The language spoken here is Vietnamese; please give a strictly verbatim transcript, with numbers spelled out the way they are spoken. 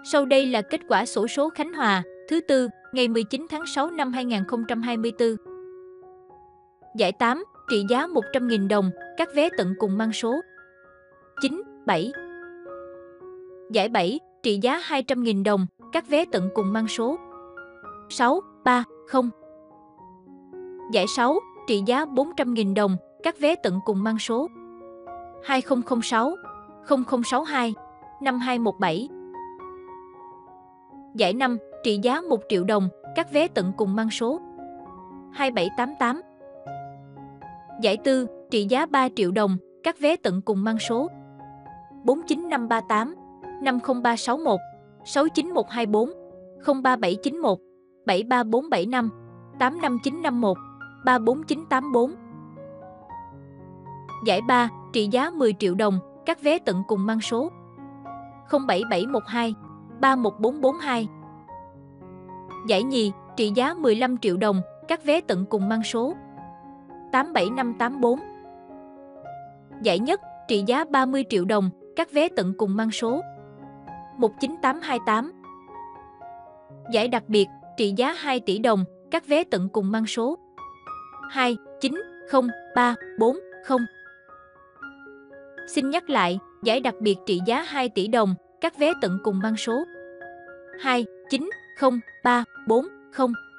Sau đây là kết quả xổ số Khánh Hòa thứ tư ngày mười chín tháng sáu năm hai nghìn không trăm hai mươi tư. Giải tám, trị giá một trăm nghìn đồng, các vé tận cùng mang số chín, bảy. Giải bảy, trị giá hai trăm nghìn đồng, các vé tận cùng mang số sáu, ba, không. Giải sáu, trị giá bốn trăm nghìn đồng, các vé tận cùng mang số hai không không sáu, không không sáu hai, năm hai một bảy. Giải năm, trị giá một triệu đồng, các vé tận cùng mang số hai bảy tám tám. Giải tư, trị giá ba triệu đồng, các vé tận cùng mang số bốn chín năm ba tám, năm không ba sáu một, sáu chín một hai bốn, không ba bảy chín một, bảy ba bốn bảy năm, tám năm chín năm một, ba bốn chín tám bốn. Giải ba, trị giá mười triệu đồng, các vé tận cùng mang số không bảy bảy một hai, ba một bốn bốn hai. Giải nhì, trị giá mười lăm triệu đồng, các vé tận cùng mang số tám bảy năm tám bốn. Giải nhất, trị giá ba mươi triệu đồng, các vé tận cùng mang số một chín tám hai tám. Giải đặc biệt, trị giá hai tỷ đồng, các vé tận cùng mang số hai chín không ba bốn không. Xin nhắc lại, giải đặc biệt trị giá hai tỷ đồng, các vé tận cùng mang số hai chín không ba bốn không.